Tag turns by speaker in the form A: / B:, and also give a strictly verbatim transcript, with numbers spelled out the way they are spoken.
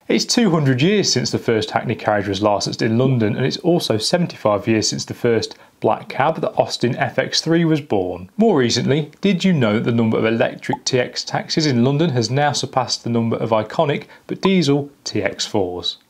A: It's two hundred years since the first Hackney carriage was licensed in London, and it's also seventy-five years since the first black cab, the Austin F X three, was born. More recently, did you know that the number of electric T X taxis in London has now surpassed the number of iconic but diesel T X fours?